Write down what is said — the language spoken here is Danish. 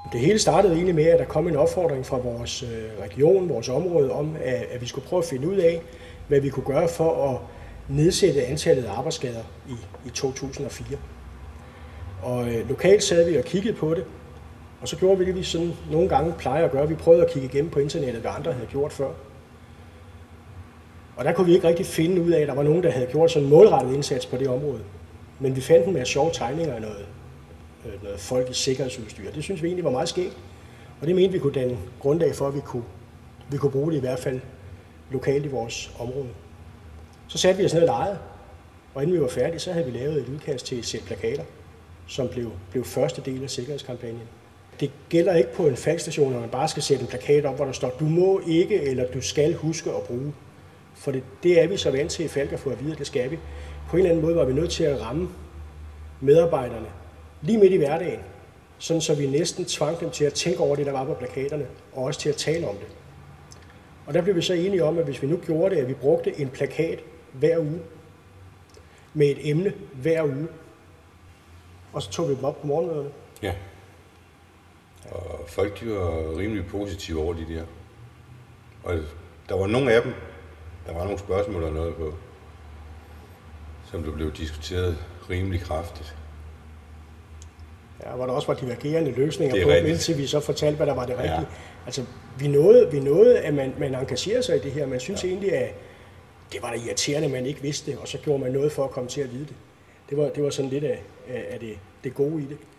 Det hele startede egentlig med, at der kom en opfordring fra vores region, vores område, om at vi skulle prøve at finde ud af, hvad vi kunne gøre for at nedsætte antallet af arbejdsskader i 2004. Og lokalt sad vi og kiggede på det, og så gjorde vi det, vi sådan nogle gange plejer at gøre. Vi prøvede at kigge igennem på internettet, hvad andre havde gjort før. Og der kunne vi ikke rigtig finde ud af, at der var nogen, der havde gjort sådan en målrettet indsats på det område. Men vi fandt en masse sjove tegninger af noget folk i sikkerhedsudstyr. Det synes vi egentlig var meget skægt, og det mente vi kunne danne grundlag for, at vi kunne bruge det i hvert fald lokalt i vores område. Så satte vi os ned og legede, og inden vi var færdige, så havde vi lavet et udkast til et sæt plakater, som blev første del af sikkerhedskampagnen. Det gælder ikke på en faldstation, når man bare skal sætte en plakat op, hvor der står, du må ikke, eller du skal huske at bruge. For det er vi så vant til i Falck at få at vide, at det skal vi. På en eller anden måde var vi nødt til at ramme medarbejderne lige midt i hverdagen, sådan så vi næsten tvang dem til at tænke over det, der var på plakaterne, og også til at tale om det. Og der blev vi så enige om, at hvis vi nu gjorde det, at vi brugte en plakat hver uge, med et emne hver uge, og så tog vi dem op på morgenmøderne. Ja. Og folk de var rimelig positive over de der. Og der var nogle af dem, der var nogle spørgsmål og noget på, som der blev diskuteret rimelig kraftigt. Ja, hvor der også var divergerende løsninger på, rigtigt. indtil vi så fortalte, hvad der var det rigtige. Ja. Altså, vi nåede, at man engagerer sig i det her. Man synes egentlig, at det var da irriterende, at man ikke vidste det, og så gjorde man noget for at komme til at vide det. Det var sådan lidt af det gode i det.